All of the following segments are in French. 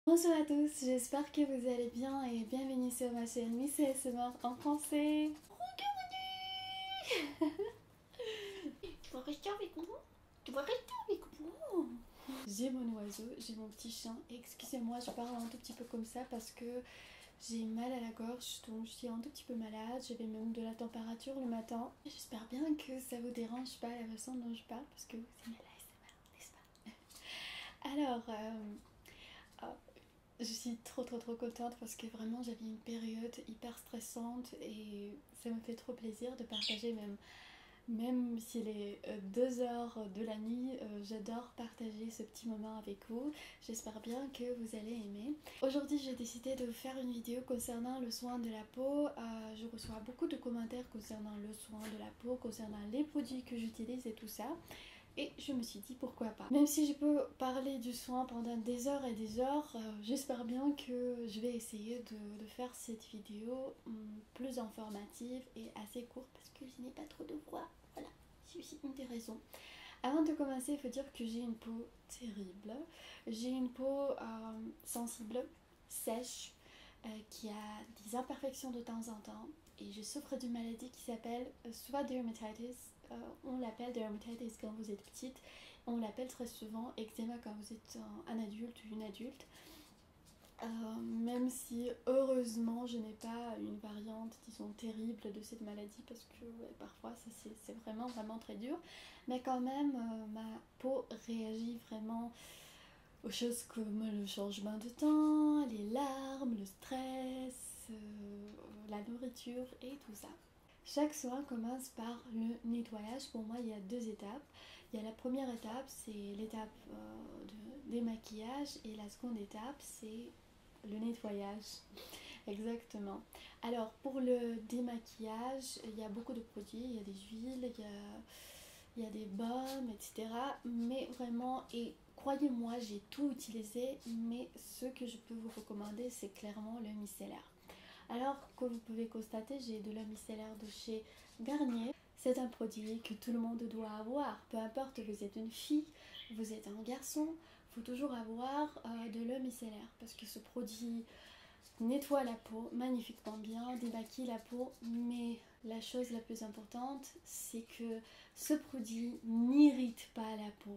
Bonjour à tous, j'espère que vous allez bien et bienvenue sur ma chaîne Miss ASMR en français. Regardez. Tu vas rester avec moi? Tu vas rester avec moi? J'ai mon oiseau, j'ai mon petit chien. Excusez-moi, je parle un tout petit peu comme ça parce que j'ai mal à la gorge, donc je suis un tout petit peu malade. J'avais même de la température le matin. J'espère bien que ça vous dérange pas la façon dont je parle parce que c'est mal ASMR, n'est-ce pas? Alors, je suis trop contente parce que vraiment j'avais une période hyper stressante et ça me fait trop plaisir de partager même s'il est 2 heures de la nuit, j'adore partager ce petit moment avec vous. J'espère bien que vous allez aimer. Aujourd'hui j'ai décidé de faire une vidéo concernant le soin de la peau. Je reçois beaucoup de commentaires concernant le soin de la peau, concernant les produits que j'utilise et tout ça. Et je me suis dit pourquoi pas. Même si je peux parler du soin pendant des heures et des heures, j'espère bien que je vais essayer de faire cette vidéo plus informative et assez courte parce que je n'ai pas trop de voix. Voilà, c'est aussi une des raisons. Avant de commencer, il faut dire que j'ai une peau terrible. J'ai une peau sensible, sèche, qui a des imperfections de temps en temps. Et je souffre d'une maladie qui s'appelle soit dermatitis, on l'appelle dermatitis quand vous êtes petite, on l'appelle très souvent eczéma quand vous êtes un adulte ou une adulte. Même si heureusement je n'ai pas une variante disons terrible de cette maladie parce que ouais, parfois ça c'est vraiment très dur, mais quand même ma peau réagit vraiment aux choses comme le changement de temps, les larmes, le stress, la nourriture et tout ça. Chaque soin commence par le nettoyage. Pour moi, il y a 2 étapes. Il y a la première étape, c'est l'étape de démaquillage et la seconde étape, c'est le nettoyage. Exactement. Alors, pour le démaquillage, il y a beaucoup de produits. Il y a des huiles, il y a des baumes, etc. Mais vraiment, et croyez-moi, j'ai tout utilisé, mais ce que je peux vous recommander, c'est clairement le micellaire. Alors, comme vous pouvez constater, j'ai de l'eau micellaire de chez Garnier. C'est un produit que tout le monde doit avoir. Peu importe, vous êtes une fille, vous êtes un garçon, il faut toujours avoir de l'eau micellaire parce que ce produit nettoie la peau magnifiquement bien, démaquille la peau, mais la chose la plus importante, c'est que ce produit n'irrite pas la peau.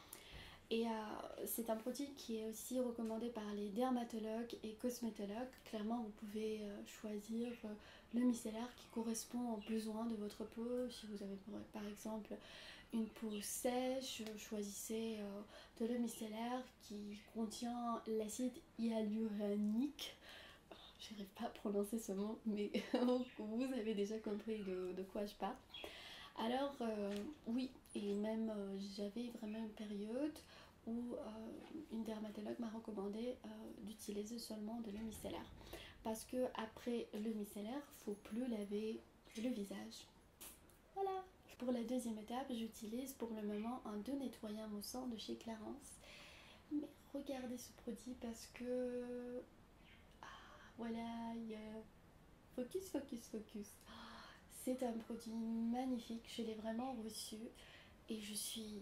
Et c'est un produit qui est aussi recommandé par les dermatologues et cosmétologues. Clairement, vous pouvez choisir le micellaire qui correspond aux besoins de votre peau. Si vous avez par exemple une peau sèche, choisissez de l'eau micellaire qui contient l'acide hyaluronique. J'arrive pas à prononcer ce mot, mais vous avez déjà compris de quoi je parle. Alors oui, et même j'avais vraiment une période où une dermatologue m'a recommandé d'utiliser seulement de l'eau micellaire. Parce que après le micellaire, faut plus laver le visage. Voilà. Pour la deuxième étape, j'utilise pour le moment un doux nettoyant moussant de chez Clarins. Mais regardez ce produit parce que voilà, il y a focus. C'est un produit magnifique, je l'ai vraiment reçu et je suis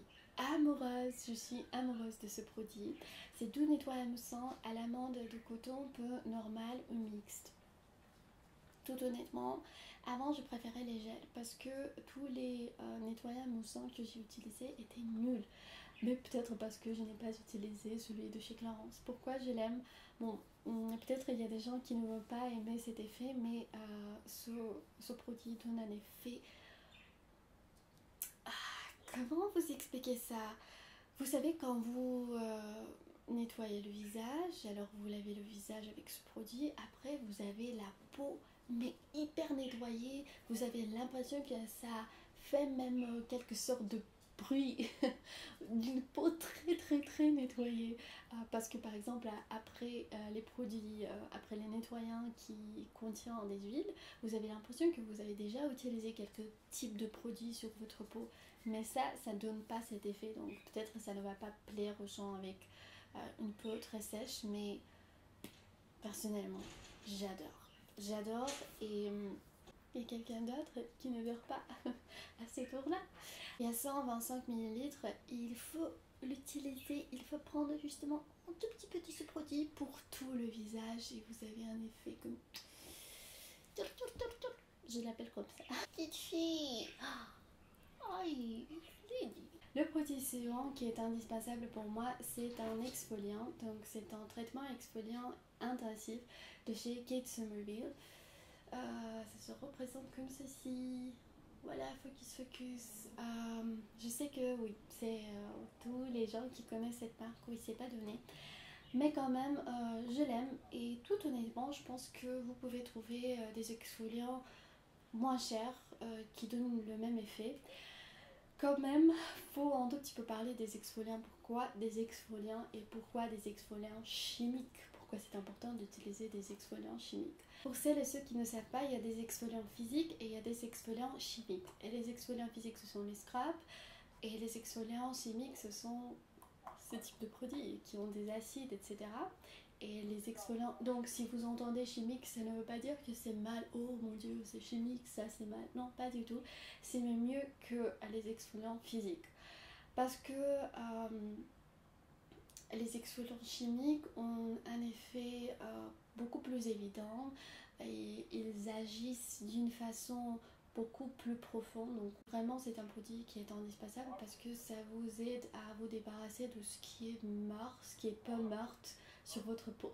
amoureuse de ce produit. C'est doux nettoyant moussant à l'amande de coton peu normal ou mixte. Tout honnêtement, avant je préférais les gels parce que tous les nettoyants moussants que j'ai utilisés étaient nuls. Mais peut-être parce que je n'ai pas utilisé celui de chez Clarins. Pourquoi je l'aime? Bon, peut-être il y a des gens qui ne vont pas aimer cet effet, mais ce produit donne un effet... Comment vous expliquer ça? Vous savez quand vous nettoyez le visage, alors vous lavez le visage avec ce produit, après vous avez la peau mais hyper nettoyée, vous avez l'impression que ça fait même quelque sorte de bruit d'une peau très nettoyée. Parce que par exemple après les produits, après les nettoyants qui contiennent des huiles, vous avez l'impression que vous avez déjà utilisé quelques types de produits sur votre peau, mais ça donne pas cet effet, donc peut-être ça ne va pas plaire aux gens avec une peau très sèche, mais personnellement j'adore. Et il y a quelqu'un d'autre qui ne dort pas à ces tours là. Il y a 125 ml, il faut l'utiliser, il faut prendre justement un tout petit peu de ce produit pour tout le visage et vous avez un effet comme... Je l'appelle comme ça. Petite fille. Aïe, le produit suivant qui est indispensable pour moi, c'est un exfoliant. Donc c'est un traitement exfoliant intensif de chez Kate Somerville. Ça se représente comme ceci. Voilà, focus, focus. Je sais que oui, c'est tous les gens qui connaissent cette marque, oui, c'est pas donné. Mais quand même, je l'aime et tout honnêtement, je pense que vous pouvez trouver des exfoliants moins chers qui donnent le même effet. Quand même, faut un tout petit peu parler des exfoliants. Pourquoi des exfoliants et pourquoi des exfoliants chimiques? Pourquoi c'est important d'utiliser des exfoliants chimiques? Pour celles et ceux qui ne savent pas, il y a des exfoliants physiques et il y a des exfoliants chimiques. Et les exfoliants physiques, ce sont les scraps. Et les exfoliants chimiques, ce sont ce type de produits qui ont des acides, etc. Et les exfoliants, donc si vous entendez chimique, ça ne veut pas dire que c'est mal, oh mon dieu c'est chimique, ça c'est mal, non pas du tout, c'est même mieux que les exfoliants physiques. Parce que les exfoliants chimiques ont un effet beaucoup plus évident et ils agissent d'une façon beaucoup plus profonde. Donc vraiment c'est un produit qui est indispensable parce que ça vous aide à vous débarrasser de ce qui est mort, ce qui est pas morte sur votre peau.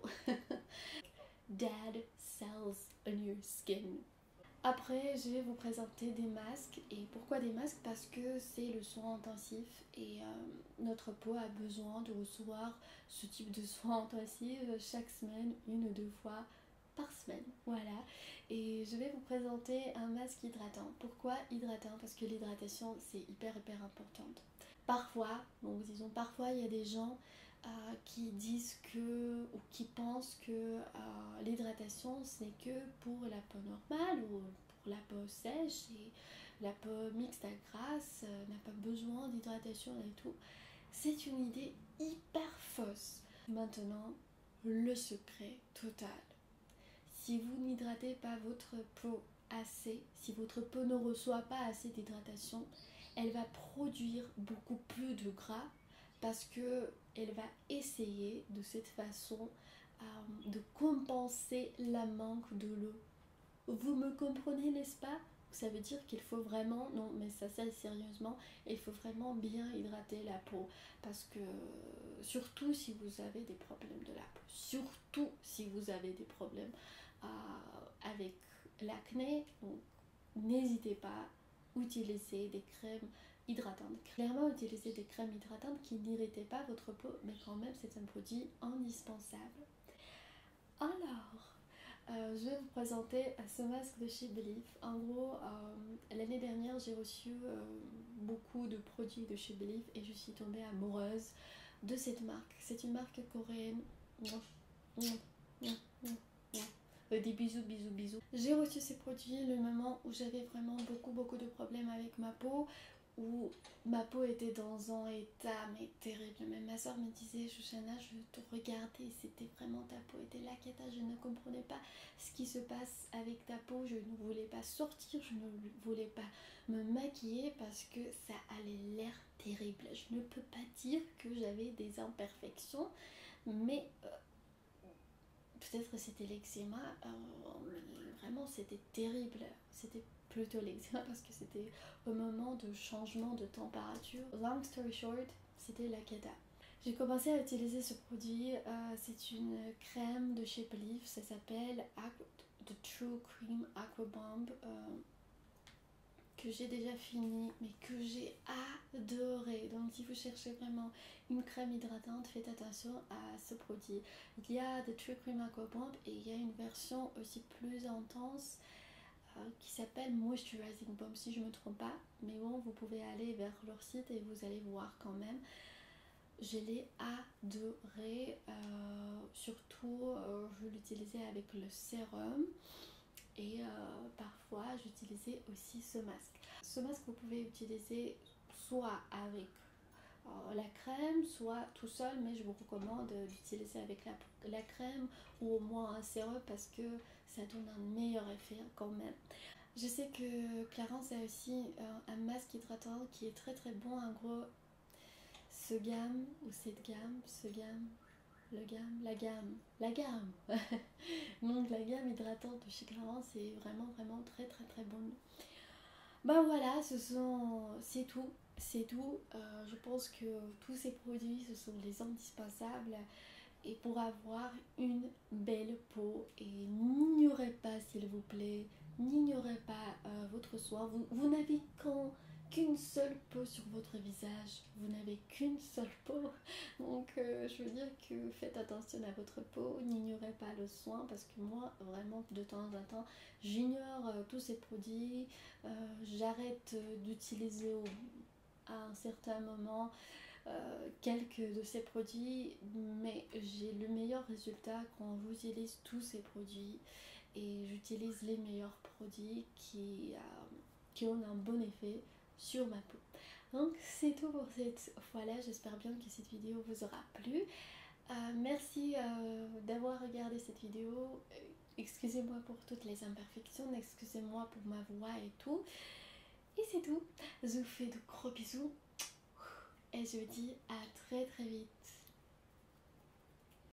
Dead cells on your skin. Après, je vais vous présenter des masques. Et pourquoi des masques? Parce que c'est le soin intensif et notre peau a besoin de recevoir ce type de soin intensif chaque semaine, une ou deux fois par semaine. Voilà. Et je vais vous présenter un masque hydratant. Pourquoi hydratant? Parce que l'hydratation, c'est hyper importante. Parfois, donc disons parfois, il y a des gens qui disent que ou qui pensent que l'hydratation c'est que pour la peau normale ou pour la peau sèche et la peau mixte à grasse n'a pas besoin d'hydratation et tout. C'est une idée hyper fausse. Maintenant, le secret total. Si vous n'hydratez pas votre peau assez, si votre peau ne reçoit pas assez d'hydratation, elle va produire beaucoup plus de gras parce que elle va essayer de cette façon de compenser la manque de l'eau. Vous me comprenez, n'est-ce pas? Ça veut dire qu'il faut vraiment, non mais ça sérieusement, il faut vraiment bien hydrater la peau parce que surtout si vous avez des problèmes de la peau, surtout si vous avez des problèmes avec l'acné, n'hésitez pas à utiliser des crèmes hydratantes. Clairement, utiliser des crèmes hydratantes qui n'irritent pas votre peau, mais quand même, c'est un produit indispensable. Alors, je vais vous présenter ce masque de chez Belif. En gros, l'année dernière, j'ai reçu beaucoup de produits de chez Belif et je suis tombée amoureuse de cette marque. C'est une marque coréenne. Des bisous, bisous, bisous. J'ai reçu ces produits le moment où j'avais vraiment beaucoup de problèmes avec ma peau, où ma peau était dans un état mais terrible. Même ma soeur me disait, Shoshana, je te regardais, c'était vraiment ta peau était la cata, je ne comprenais pas ce qui se passe avec ta peau, je ne voulais pas sortir, je ne voulais pas me maquiller parce que ça allait l'air terrible. Je ne peux pas dire que j'avais des imperfections, mais peut-être que c'était l'eczéma, vraiment c'était terrible, c'était plutôt l'eczéma parce que c'était au moment de changement de température. Long story short, c'était la cata. J'ai commencé à utiliser ce produit, c'est une crème de chez Belif, ça s'appelle The True Cream Aqua Bomb, que j'ai déjà fini mais que j'ai adoré. Donc si vous cherchez vraiment une crème hydratante, faites attention à ce produit. Il y a The True Cream Aqua Bomb et il y a une version aussi plus intense qui s'appelle Moisturizing Bomb si je me trompe pas, mais bon, vous pouvez aller vers leur site et vous allez voir quand même. Je l'ai adoré, surtout je l'utilisais avec le sérum. Et parfois j'utilisais aussi ce masque. Ce masque vous pouvez utiliser soit avec la crème, soit tout seul, mais je vous recommande d'utiliser avec la crème ou au moins un sérum parce que ça donne un meilleur effet quand même. Je sais que Clarins a aussi un masque hydratant qui est très bon. En gros, ce gamme ou cette gamme, ce gamme, le gamme, la gamme. Donc la gamme hydratante de chez Clarins, c'est vraiment très bon. Ben voilà, c'est tout. C'est tout. Je pense que tous ces produits, ce sont les indispensables et pour avoir une belle peau. Et n'ignorez pas, s'il vous plaît, n'ignorez pas votre soin. Vous n'avez qu'une seule peau sur votre visage. Vous n'avez qu'une seule peau. Donc, je veux dire que faites attention à votre peau. N'ignorez pas le soin parce que moi, vraiment, de temps en temps, j'ignore tous ces produits. J'arrête d'utiliser à un certain moment quelques de ces produits, mais j'ai le meilleur résultat quand j'utilise tous ces produits et j'utilise les meilleurs produits qui ont un bon effet sur ma peau. Donc c'est tout pour cette fois-là, j'espère bien que cette vidéo vous aura plu. Merci d'avoir regardé cette vidéo. Excusez-moi pour toutes les imperfections, excusez-moi pour ma voix et tout. Et c'est tout, je vous fais de gros bisous. Et je vous dis à très vite.